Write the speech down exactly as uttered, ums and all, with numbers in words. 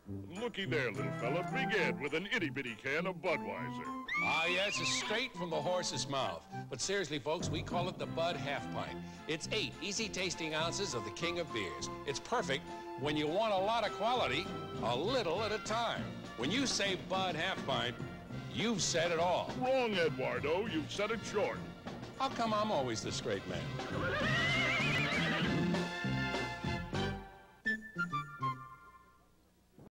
Looky there, little fella. Begin with an itty-bitty can of Budweiser. Ah, yes, it's straight from the horse's mouth. But seriously, folks, we call it the Bud Half Pint. It's eight easy-tasting ounces of the king of beers. It's perfect when you want a lot of quality, a little at a time. When you say Bud Half Pint, you've said it all. Wrong, Eduardo. You've said it short. How come I'm always the straight man?